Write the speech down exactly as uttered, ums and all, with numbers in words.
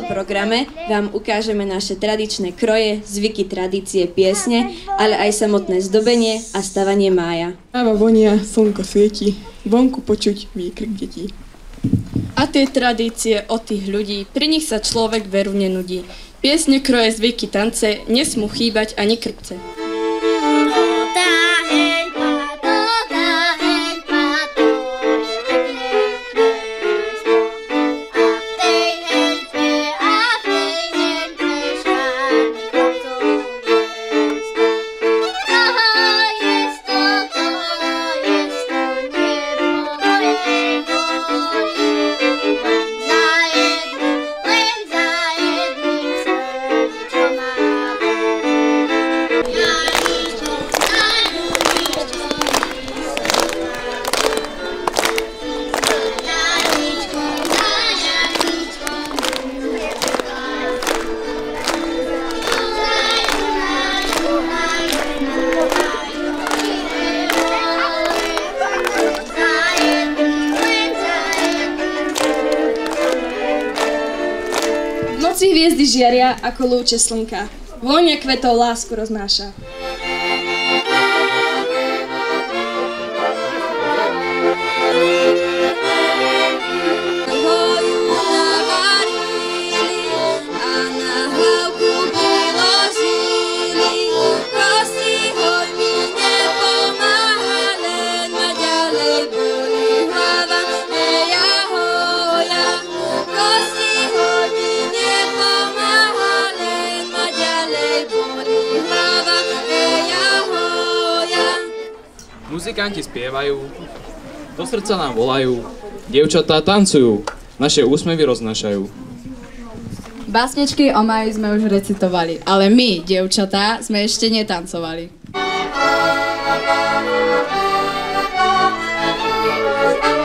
programe vám ukážeme naše tradičné kroje, zvyky, tradície, piesne, ale aj samotné zdobenie a stavanie mája. Tráva vonia, slnko svieti, vonku počuť výkrik detí. A tie tradície od tých ľudí, pri nich sa človek veru nenudí. Piesne, kroje, zvyky, tance, nesmú chýbať ani krpce. V noci hviezdy žiaria ako lúče slnka. Vôňa kvetov lásku roznáša. Muzikanti spievajú, do srdca nám volajú, dievčatá tancujú, naše úsmevy roznášajú. Básničky o máji sme už recitovali, ale my, dievčatá, sme ešte netancovali.